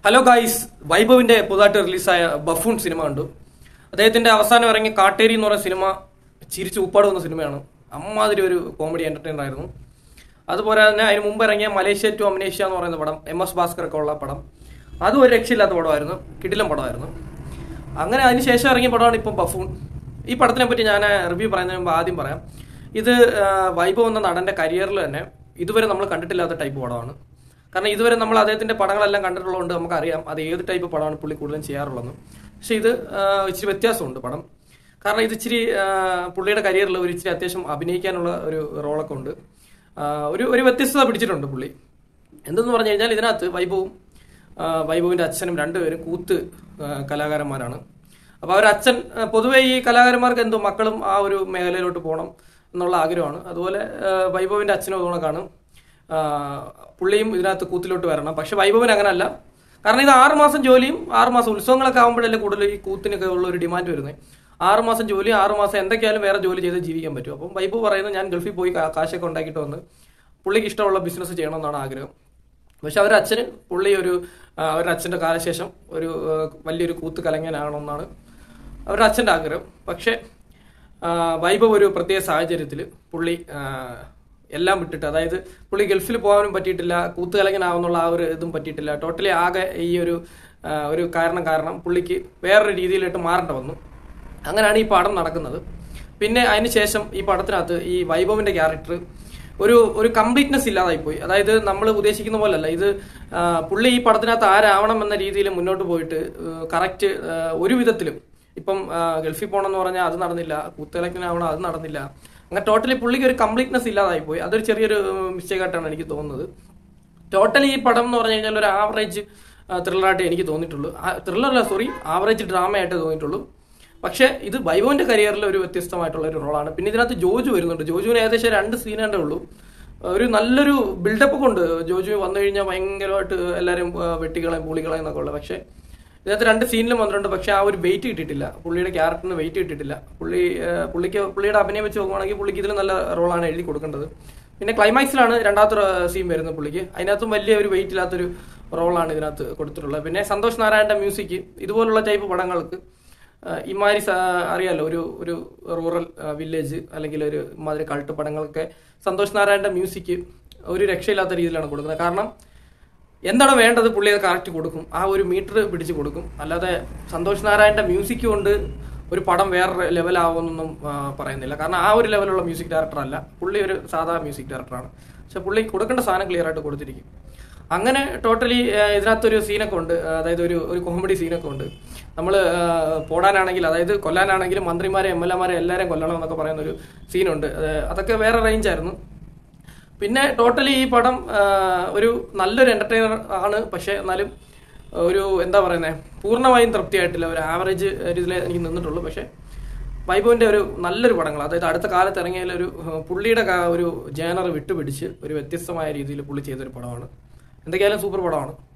Hello guys, വൈഭവിന്റെ പുതുതായിട്ട് റിലീസായ buffoon cinema കണ്ടു. അദ്ദേഹത്തിന്റെ അവസാനം ഇറങ്ങിയ കാട്ടേരി എന്ന് പറയുന്ന സിനിമ ചിരിച്ച് ഉപ്പാട് വന്ന സിനിമയാണ്. അമ്മാതിരി ഒരു കോമഡി എന്റർടൈനർ ആയിരുന്നു. അതുപോലെ തന്നെ അതിന് മുമ്പ് ഇറങ്ങിയ മലേഷ്യ ടു അമനേഷ്യ എന്ന് പറയുന്ന പടം, MS ഭാസ്കർ ഒക്കെ ഉള്ള പടം, അതും ഒരു രക്ഷയില്ലാത്ത പടമായിരുന്നു. കിടിലം പടമായിരുന്നു. അങ്ങനെ അതിനുശേഷം ഇറങ്ങിയ പടമാണ് ഇപ്പം ബഫൂൺ. ഈ പടത്തിനെ പറ്റി ഞാൻ റിവ്യൂ പറയുന്നതിന് മുമ്പ് ആദ്യം പറയാം, ഇത് വൈഭവ് എന്ന നടന്റെ കരിയറിൽ തന്നെ ഇതുവരെ നമ്മൾ കണ്ടിട്ടില്ലാത്ത ടൈപ്പ് പടമാണ്. കാരണം ഇതുവരെ നമ്മൾ അദ്ദേഹത്തിന്റെ പടങ്ങളെല്ലാം കണ്ടിട്ടുള്ളതുകൊണ്ട് നമുക്കറിയാം അത് ഏത് ടൈപ്പ് പടമാണ് പുള്ളി കൂടുതലും ചെയ്യാറുള്ളതെന്ന്. പക്ഷെ ഇത് ഇച്ചിരി വ്യത്യാസമുണ്ട് പടം. കാരണം ഇത് ഇച്ചിരി പുള്ളിയുടെ കരിയറിൽ ഒരു ഇച്ചിരി അത്യാവശ്യം അഭിനയിക്കാനുള്ള ഒരു റോളൊക്കെ ഉണ്ട്. ഒരു വ്യത്യസ്തത പിടിച്ചിട്ടുണ്ട് പുള്ളി. എന്തെന്ന് പറഞ്ഞു കഴിഞ്ഞാൽ ഇതിനകത്ത് വൈഭവിന്റെ അച്ഛനും രണ്ടുപേരും കൂത്ത് കലാകാരന്മാരാണ്. അപ്പോൾ അവരച്ഛൻ പൊതുവെ ഈ കലാകാരന്മാർക്ക് എന്തോ മക്കളും ആ ഒരു മേഖലയിലോട്ട് പോകണം എന്നുള്ള ആഗ്രഹമാണ്. അതുപോലെ വൈഭവിന്റെ അച്ഛനും അതുകൊണ്ടാണ് പുള്ളിയും ഇതിനകത്ത് കൂത്തിലോട്ട് വരണം. പക്ഷെ വൈഭവന് അങ്ങനല്ല. കാരണം ഇത് 6 മാസം ജോലിയും 6 മാസം ഉത്സവങ്ങളൊക്കെ ആകുമ്പോഴല്ലേ കൂടുതൽ ഈ കൂത്തിനൊക്കെ ഉള്ള ഒരു ഡിമാൻഡ് വരുന്നത്. 6 മാസം ജോലി, 6 മാസം എന്തൊക്കെയായാലും വേറെ ജോലി ചെയ്ത് ജീവിക്കാൻ പറ്റും. അപ്പം വൈഭവ് പറയുന്നത് ഞാൻ ഗൾഫിൽ പോയി കാശൊക്കെ ഉണ്ടാക്കിയിട്ട് വന്ന് പുള്ളിക്ക് ഇഷ്ടമുള്ള ബിസിനസ് ചെയ്യണമെന്നാണ് ആഗ്രഹം. പക്ഷെ അവരുടെ അച്ഛന് അവരുടെ അച്ഛൻ്റെ കാലശേഷം ഒരു വലിയൊരു കൂത്ത് കലങ്ങനാകണമെന്നാണ് അവരുടെ അച്ഛൻ്റെ ആഗ്രഹം. പക്ഷെ വൈഭവ് ഒരു പ്രത്യേക സാഹചര്യത്തിൽ പുള്ളി എല്ലാം വിട്ടിട്ട്, അതായത് പുള്ളി ഗൾഫിൽ പോകാനും പറ്റിയിട്ടില്ല, കൂത്തുകലങ്ങനാവുന്നുള്ള ആ ഒരു ഇതും പറ്റിയിട്ടില്ല. ടോട്ടലി ആകെ ഈ ഒരു കാരണം പുള്ളിക്ക് വേറൊരു രീതിയിലോട്ട് മാറേണ്ട വന്നു. അങ്ങനെയാണ് ഈ പടം നടക്കുന്നത്. പിന്നെ അതിനുശേഷം ഈ പടത്തിനകത്ത് ഈ വൈഭവിന്റെ ക്യാരക്ടർ ഒരു കംപ്ലീറ്റ്നെസ് ഇല്ലാതായിപ്പോയി. അതായത് നമ്മൾ ഉദ്ദേശിക്കുന്ന പോലല്ല ഇത്. പുള്ളി ഈ പടത്തിനകത്ത് ആരാവണം എന്ന രീതിയിൽ മുന്നോട്ട് പോയിട്ട് കറക്റ്റ് ഒരു വിധത്തിലും ഇപ്പം ഗൾഫിൽ പോകണമെന്ന് പറഞ്ഞാൽ അത് നടന്നില്ല, കൂത്തുകലങ്ങനാവണം അത് നടന്നില്ല. അങ്ങനെ ടോട്ടലി പുള്ളിക്ക് ഒരു കംപ്ലീറ്റ്നെസ് ഇല്ലാതായിപ്പോയി. അതൊരു ചെറിയൊരു മിസ്റ്റേക്ക് ആയിട്ടാണ് എനിക്ക് തോന്നുന്നത്. ടോട്ടലി ഈ പടം എന്ന് പറഞ്ഞു കഴിഞ്ഞാൽ ഒരു ആവറേജ് ത്രില്ലറായിട്ട് എനിക്ക് തോന്നിയിട്ടുള്ളൂ. ആവറേജ് ഡ്രാമയായിട്ട് തോന്നിയിട്ടുള്ളൂ. പക്ഷേ ഇത് വൈഭവിന്റെ കരിയറിൽ ഒരു വ്യത്യസ്തമായിട്ടുള്ള ഒരു റോളാണ്. പിന്നെ ഇതിനകത്ത് ജോജു വരുന്നുണ്ട്. ജോജുവിന് ഏകദേശം 2 സീനേ ഉള്ളൂ. ഒരു നല്ലൊരു ബിൽഡപ്പ് കൊണ്ട് ജോജു വന്നു കഴിഞ്ഞാൽ ഭയങ്കരമായിട്ട് എല്ലാവരും വെട്ടികളയും പൂളികളയും എന്നൊക്കെ ഉള്ളത്. പക്ഷേ ഇതിനകത്ത് 2 സീനിലും വന്നിട്ടുണ്ട്. പക്ഷെ ആ ഒരു വെയിറ്റ് കിട്ടിയിട്ടില്ല, പുള്ളിയുടെ ക്യാരക്ടറിന് വെയിറ്റ് കിട്ടിയിട്ടില്ല. പുള്ളിയുടെ അഭിനയം വെച്ച് നോക്കുവാണെങ്കിൽ പുള്ളിക്ക് ഇതിൽ നല്ല റോളാണ് എഴുതി കൊടുക്കേണ്ടത്. പിന്നെ ക്ലൈമാക്സിലാണ് രണ്ടാമത്തെ സീൻ വരുന്നത് പുള്ളിക്ക്. അതിനകത്തും വലിയ ഒരു വെയിറ്റ് ഇല്ലാത്തൊരു റോളാണ് ഇതിനകത്ത് കൊടുത്തിട്ടുള്ളത്. പിന്നെ സന്തോഷ് നാരായണന്റെ മ്യൂസിക് ഇതുപോലുള്ള ടൈപ്പ് പടങ്ങൾക്ക് ഇമാതിരി അറിയാലോ, ഒരു റൂറൽ വില്ലേജ് അല്ലെങ്കിൽ ഒരു ഇമാതിരി കൾട്ട് പടങ്ങൾക്ക് സന്തോഷ് നാരായണന്റെ മ്യൂസിക് ഒരു രക്ഷയില്ലാത്ത രീതിയിലാണ് കൊടുക്കുന്നത്. കാരണം എന്താണ് വേണ്ടത് പുള്ളി അത് കറക്റ്റ് കൊടുക്കും, ആ ഒരു മീറ്റർ പിടിച്ച് കൊടുക്കും. അല്ലാതെ സന്തോഷ് നാരായണന്റെ മ്യൂസിക് കൊണ്ട് ഒരു പടം വേറെ ലെവലാവുമെന്നൊന്നും പറയുന്നില്ല. കാരണം ആ ഒരു ലെവലുള്ള മ്യൂസിക് ഡയറക്ടർ അല്ല പുള്ളി, ഒരു സാധാ മ്യൂസിക് ഡയറക്ടറാണ്. പക്ഷെ പുള്ളി കൊടുക്കേണ്ട സാധനം ക്ലിയർ ആയിട്ട് കൊടുത്തിരിക്കും. അങ്ങനെ ടോട്ടലി ഇതിനകത്തൊരു സീനൊക്കെ ഉണ്ട്, അതായത് ഒരു കോമഡി സീനൊക്കെ ഉണ്ട്. നമ്മൾ പോടാനാണെങ്കിൽ, അതായത് കൊല്ലാനാണെങ്കിലും മന്ത്രിമാരെ MLA മാരെ എല്ലാവരെയും കൊല്ലണം എന്നൊക്കെ പറയുന്ന ഒരു സീനുണ്ട്. അതൊക്കെ വേറെ റേഞ്ചായിരുന്നു. പിന്നെ ടോട്ടലി ഈ പടം ഒരു നല്ലൊരു എന്റർടൈനർ ആണ്. പക്ഷെ എന്നാലും ഒരു എന്താ പറയുന്നത്, പൂർണ്ണമായും തൃപ്തിയായിട്ടില്ല. ഒരു ആവറേജ് രീതിയിലേ എനിക്ക് നിന്നിട്ടുള്ളൂ. പക്ഷെ വൈഭവിന്റെ ഒരു നല്ലൊരു പടങ്ങൾ, അതായത് അടുത്ത കാലത്ത് ഇറങ്ങിയ പുള്ളിയുടെ ഒരു ജേനർ വിട്ടുപിടിച്ച് ഒരു വ്യത്യസ്തമായ രീതിയിൽ പുള്ളി ചെയ്തൊരു പടമാണ്. എന്തൊക്കെയായാലും സൂപ്പർ പടമാണ്.